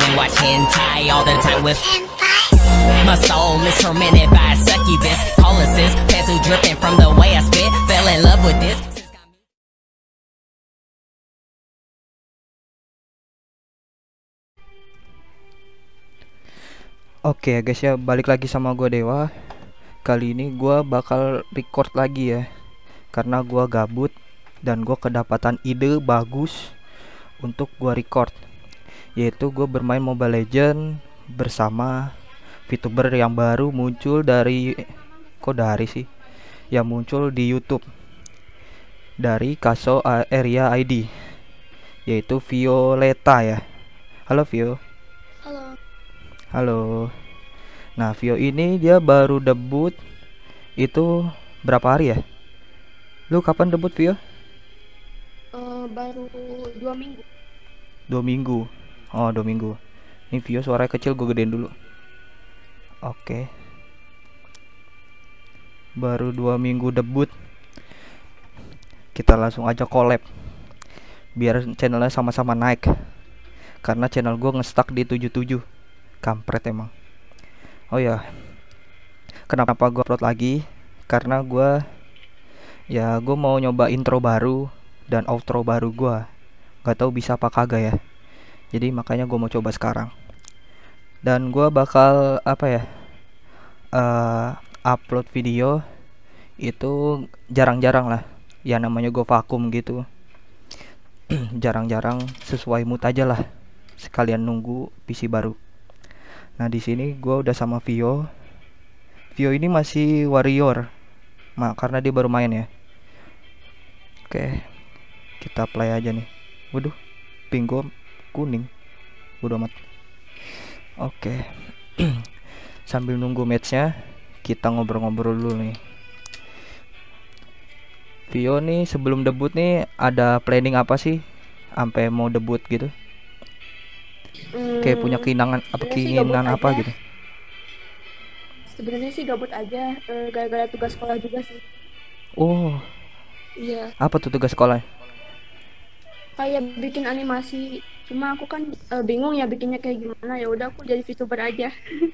watch hentai all the time with my soul is tormented by succubus, policies, pencil dripping from the way I spit. Fell in love with this. Oke guys ya, balik lagi sama gue Dewa. Kali ini gue bakal record lagi ya, karena gue gabut dan gue kedapatan ide bagus untuk gue record, yaitu gue bermain Mobile Legends bersama VTuber yang baru muncul yang muncul di YouTube dari Kaso Area ID, yaitu Violeta ya. Halo Vio. Halo. Halo. Nah, Vio ini dia baru debut itu berapa hari ya? Lu kapan debut Vio? Baru 2 minggu. 2 minggu. Oh, 2 minggu. Ini Vio suaranya kecil, gue gedein dulu. Oke. Baru 2 minggu debut. Kita langsung aja collab, biar channelnya sama-sama naik. Karena channel gue nge-stuck di 77. Kampret emang. Oh ya, kenapa gue upload lagi? Karena gue mau nyoba intro baru dan outro baru gue. Gak tahu bisa apa kagak ya. Jadi makanya gue mau coba sekarang. Dan gue bakal upload video itu jarang-jarang lah. Ya namanya gue vakum gitu. Jarang-jarang, sesuai mood aja lah. Sekalian nunggu PC baru. Nah, di sini gue udah sama Vio. Vio ini masih warrior, karena dia baru main ya. Oke, kita play aja nih. Waduh, ping gue kuning. Bodo amat. Oke. Sambil nunggu matchnya, kita ngobrol-ngobrol dulu nih. Vio nih sebelum debut nih ada planning apa sih sampai mau debut gitu? Kayak punya keinginan apa aja. gitu? Sebenarnya sih gabut aja, gara-gara tugas sekolah juga sih. Oh, iya. apa tuh tugas sekolah? Kayak bikin animasi, cuma aku kan bingung ya bikinnya kayak gimana. Ya udah aku jadi VTuber aja.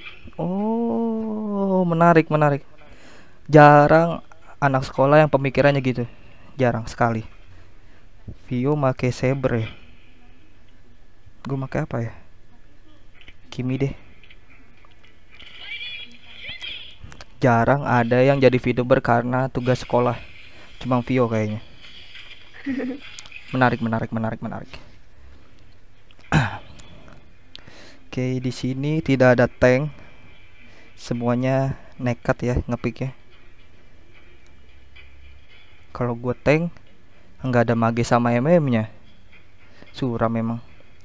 Oh, menarik. Jarang anak sekolah yang pemikirannya gitu. Jarang sekali. Vio make saber ya. Gue make apa ya? Kimi deh. Jarang ada yang jadi VTuber karena tugas sekolah. Cuma Vio kayaknya. Menarik. Oke, di sini tidak ada tank. Semuanya nekat ya ngepick ya. Kalau gue tank nggak ada mage sama MM-nya. Suram memang.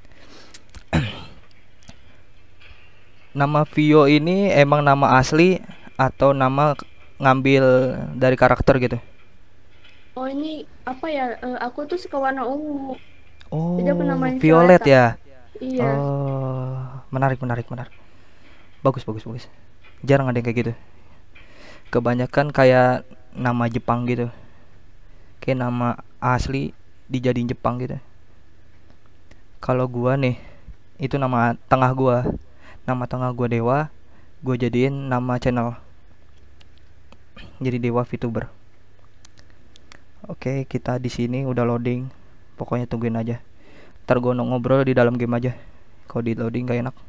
Nama Vio ini emang nama asli atau nama ngambil dari karakter gitu? Oh, ini apa ya? Aku tuh suka warna ungu. Oh, Jadi aku namain Violet Violeta. ya. Iya. Oh, menarik. Bagus. Jarang ada yang kayak gitu. Kebanyakan kayak nama Jepang gitu. Kayak nama asli dijadiin Jepang gitu. Kalau gua nih, itu nama tengah gua. Nama tengah gua Dewa, gua jadiin nama channel. Jadi Dewa VTuber. Oke, kita di sini udah loading. Pokoknya tungguin aja. Ntar gua ngobrol di dalam game aja. Kalau di loading gak enak.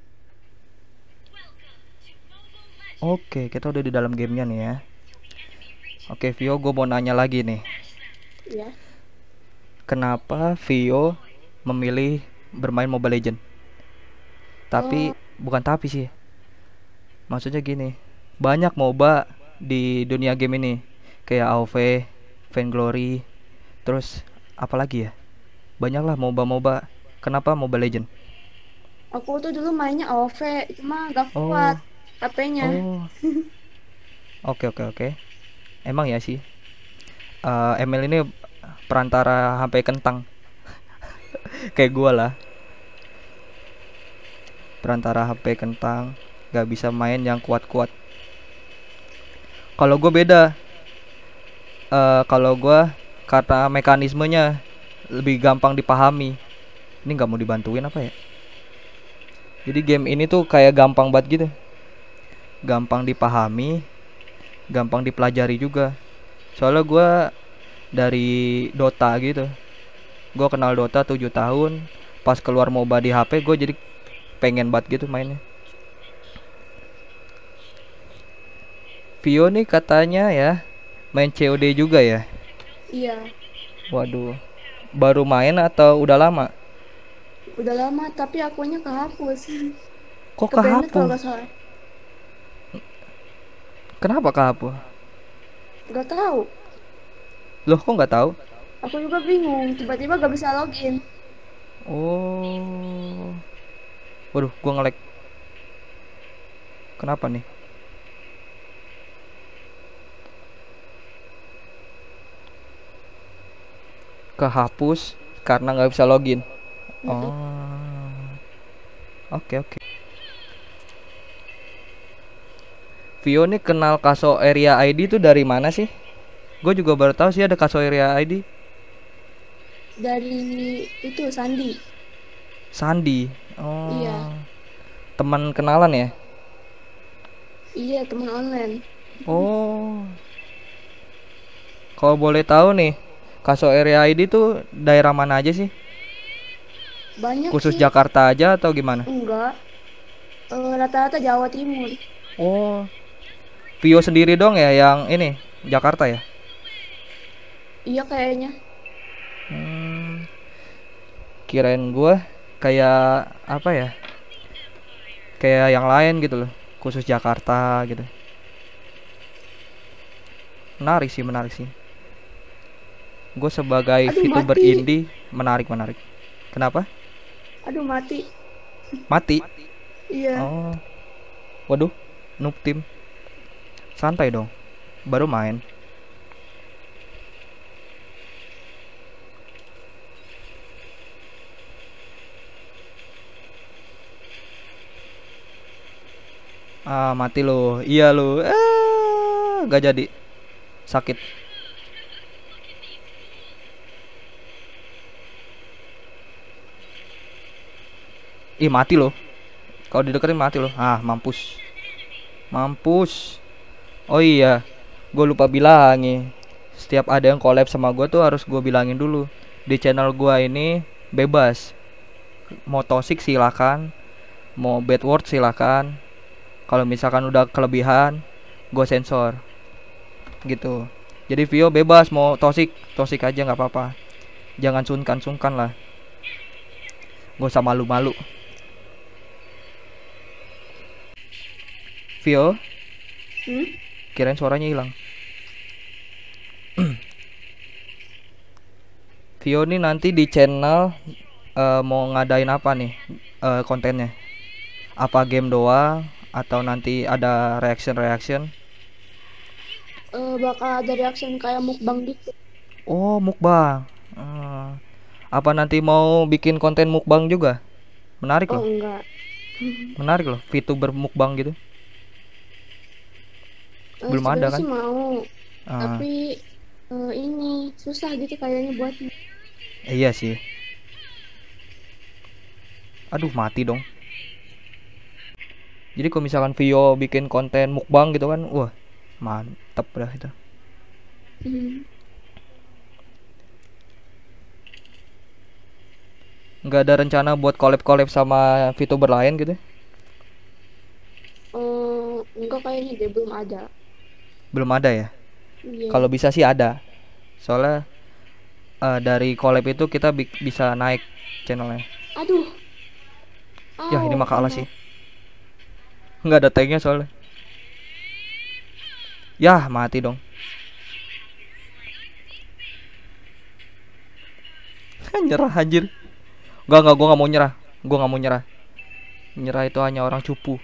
Oke, kita udah di dalam gamenya nih ya. Oke, Vio, gue mau nanya lagi nih. Iya. Kenapa Vio memilih bermain Mobile Legends? Bukan tapi sih. Maksudnya gini, banyak MOBA di dunia game ini. Kayak AoV, Vainglory, terus apalagi ya? Banyak lah MOBA. Kenapa Mobile Legends? Aku tuh dulu mainnya AoV, cuma gak kuat HP-nya. Oke. Emang ya sih. ML ini perantara HP kentang. Kayak gua lah. Perantara HP kentang, gak bisa main yang kuat-kuat. Kalau gue beda. Kalau gue kata mekanismenya lebih gampang dipahami. Ini nggak mau dibantuin apa ya? Jadi game ini tuh kayak gampang banget gitu. Gampang dipahami, gampang dipelajari juga. Soalnya gue dari Dota gitu. Gue kenal Dota 7 tahun. Pas keluar MOBA di HP gue jadi pengen banget gitu mainnya. Vio nih katanya ya main COD juga ya. Iya, Waduh. Baru main atau udah lama? udah lama tapi akunnya kehapus. Kok Ke banned kalau kehapus? nggak salah. Kenapa kehapus? Nggak tahu. Loh kok nggak tahu? Aku juga bingung. Tiba-tiba gak bisa login. Oh. Waduh, gua nge-lag. Kenapa nih? Kehapus karena nggak bisa login. Oh. Oke, oke. Vio nih kenal Kaso Area ID tuh dari mana sih? Gue juga baru tahu sih ada Kaso Area ID. Dari itu Sandi. Sandi. Oh. Iya. Teman kenalan ya? Iya, teman online. Oh. Kalau boleh tahu nih, Kaso Area ID tuh daerah mana aja sih? Banyak Khusus sih. Jakarta aja atau gimana? Enggak. Rata-rata Jawa Timur. Oh. Vio sendiri dong ya yang ini Jakarta ya? Iya kayaknya. Kirain gua kayak apa ya? Kayak yang lain gitu loh, khusus Jakarta gitu. Menarik sih, menarik sih. Gue sebagai Aduh, VTuber mati. indie menarik, menarik. Kenapa? Aduh, mati. Mati? Iya. Oh. Waduh, noob team. Santai dong. Baru main. Ah, mati lo. Iya lo. Gak jadi. Sakit. Ih, mati lo. Kalau dideketin mati lo. Ah, mampus. Mampus. Oh iya, gue lupa bilangin. Setiap ada yang collab sama gue tuh harus gue bilangin dulu. Di channel gue ini bebas. Mau toxic silakan, mau bad word silakan. Kalau misalkan udah kelebihan, gue sensor. Gitu. Jadi Vio bebas mau toxic, toxic aja nggak apa-apa. Jangan sungkan-sungkan lah. Gak usah malu-malu. Vio, kirain suaranya hilang. Vio nih nanti di channel mau ngadain apa nih kontennya? Apa game doang atau nanti ada reaction? Bakal ada reaction kayak mukbang gitu. Oh, mukbang. Apa nanti mau bikin konten mukbang juga? Menarik Oh loh. enggak. Menarik loh, VTuber mukbang gitu. Belum ada Sebenarnya kan? sih mau. Ah, Tapi ini susah gitu kayaknya buat. iya sih. Aduh, mati dong. Jadi kalau misalkan Vio bikin konten mukbang gitu kan, wah, mantep dah itu. Nggak ada rencana buat collab sama VTuber lain gitu? Enggak kayaknya deh, belum ada. Belum ada ya? Iya. Kalau bisa sih ada. Soalnya dari collab itu kita bisa naik channelnya. Aduh. Ya ini mah kalah kena. sih. Nggak ada tanknya soalnya. Yah, mati dong. Nyerah anjir. Enggak, gua nggak mau nyerah. Gua nggak mau nyerah. Nyerah itu hanya orang cupu.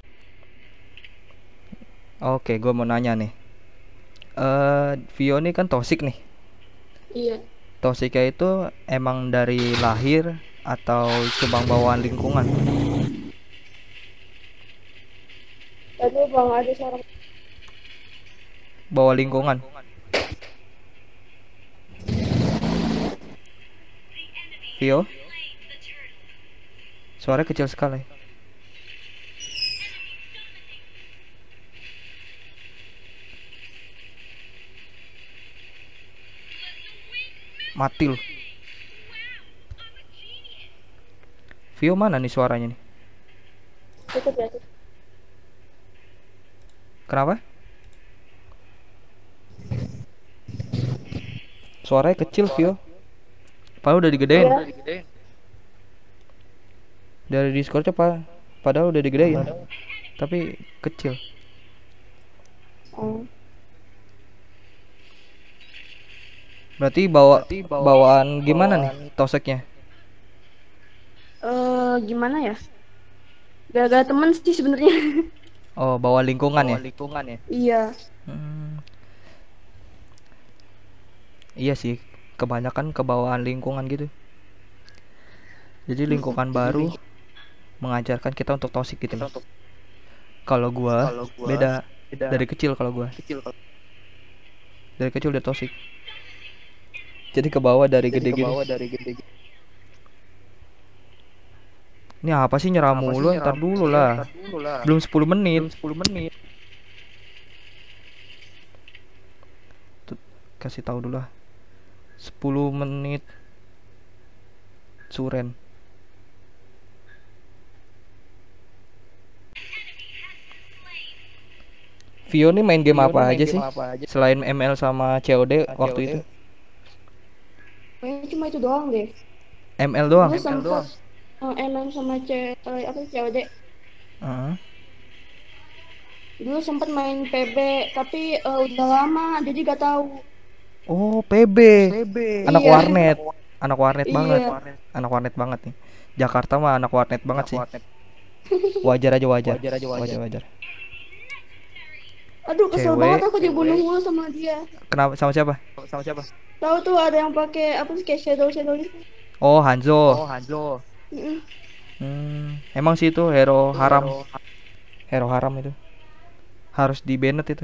Oke, gua mau nanya nih. Vio nih kan toxic nih. Iya. Toksiknya itu emang dari lahir atau cuma bawaan lingkungan? Aduh, bang ada seorang. Bawa lingkungan. Vio? Suaranya kecil sekali. Mati lu. Vio mana nih suaranya nih? Cukup ya. Kenapa? Suaranya kecil Vio. Padahal udah digedein. Iya. Dari Discordnya padahal udah digedein. Tapi kecil. Oh. Berarti bawaan gimana nih toseknya? Gimana ya? Gara-gara temen sih sebenarnya. Oh, bawa lingkungan ya? Iya. Hmm, iya sih, kebanyakan kebawaan lingkungan gitu. Jadi lingkungan baru mengajarkan kita untuk toksik gitu. Kalau gua beda dari kecil kalau gua. Dari kecil udah toksik. Jadi ke bawah dari gede gini. Ini apa sih nyerah mulu? Ntar dulu lah. Belum 10 menit. Tuh, kasih tahu dulu lah. 10 menit. Suren. Vio nih main game apa aja sih? Selain ML sama COD waktu itu? Kayaknya cuma itu doang deh. ML doang. Gue sempet MM sama COD. Heeh. Dulu sempet main PB, tapi udah lama, jadi gak tahu. Oh, PB. Anak Iya. warnet. Anak warnet Iya. banget. Anak warnet banget nih. Jakarta mah anak warnet banget sih. Wajar aja. Wajar. Aduh, kesel Cewek. banget aku dibunuh mulu sama dia. Kenapa sama siapa? Tahu tuh ada yang pakai apa sih kayak shadow gitu. Oh, Hanzo. Mm-mm. Emang sih itu hero haram. Hero haram itu. Harus di banned itu.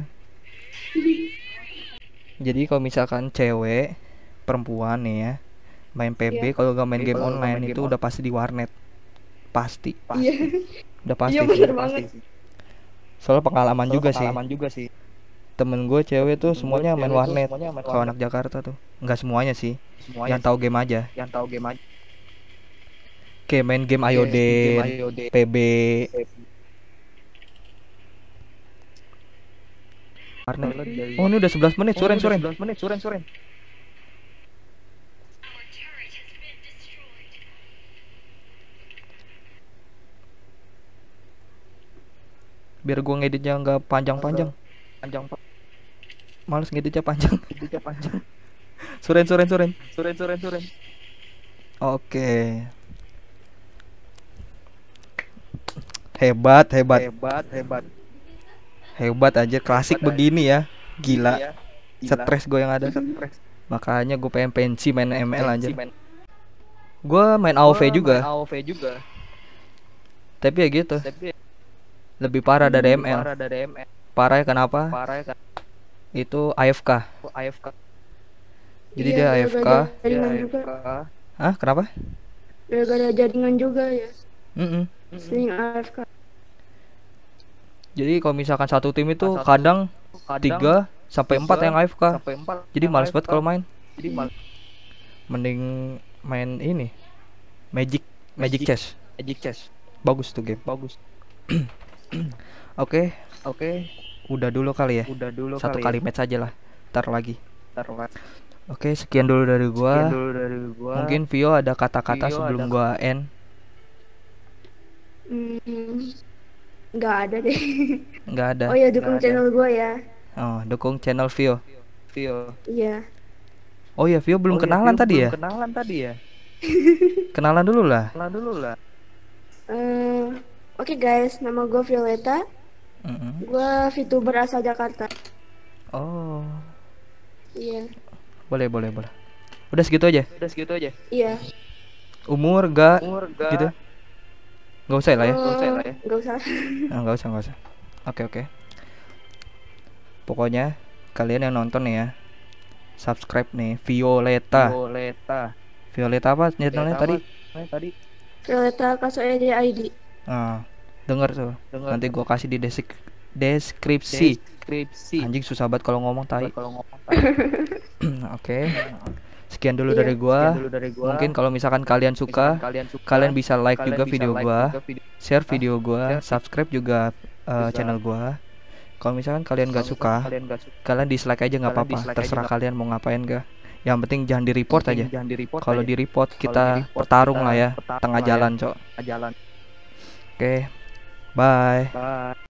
Jadi kalau misalkan cewek, perempuan nih ya, main PB kalau gak main game online itu udah pasti di warnet. Pasti. Iya. Udah pasti. Iya sih. bener banget. Soalnya pengalaman juga sih. Temen gue cewek tuh semuanya main warnet. Kalau anak Jakarta tuh nggak semuanya sih. Yang tahu game aja. Kayak main game Ayoden, PB. Warnet. Oh, ini udah 11 menit. Suren. Biar gua ngeditnya nggak panjang-panjang. Males ngeditnya panjang. Suren. Oke. Hebat. Hebat aja, klasik begini ya. Gila. Stres gue yang ada. Makanya gue pengen pensi main ML aja. Gue main AoV juga. Tapi ya gitu. Lebih parah dari ML. Parahnya kenapa? Itu AFK. Jadi Iya, dia gara-gara AFK. jaringan juga. Hah? Kenapa? Gara-gara jaringan juga ya. Mm-mm. Sering AFK. Jadi kalau misalkan satu tim itu kadang 3 sampai 4 yang AFK. Jadi males banget kalau main. Mending main ini. Magic Chess. Bagus tuh game. Oke. Udah dulu kali ya. Satu kali match aja lah. Ntar lagi. Oke, sekian dulu dari gua. Mungkin Vio ada kata-kata sebelum gua end. Nggak ada deh. Nggak ada. Oh ya, dukung channel gue ya. Oh, dukung channel Vio. Iya. Oh ya, Vio belum kenalan tadi ya? Kenalan dulu lah. Oke guys, nama gue Violeta. Gue VTuber asal Jakarta. Oh, Iya. boleh. Udah segitu aja. Iya. Umur gak gitu? Gak usah lah ya. Nggak usah. Nggak usah. Oke. Pokoknya kalian yang nonton nih ya, subscribe nih Violeta apa channelnya tadi? Violeta Kasuede ID. Denger tuh. Nanti gua kasih di deskripsi. Anjing susah banget kalau ngomong tai. Oke. Sekian dulu Iya. dari gua. Mungkin kalau misalkan kalian suka, kalian bisa like juga video gua, share video gua, subscribe juga channel gua. Kalau misalkan kalian gak suka, kalian dislike aja nggak apa-apa. Terserah kalian mau ngapain gak. Yang penting jangan di report aja. Kalau di report kita bertarung lah ya, tengah jalan, Cok. Oke, bye.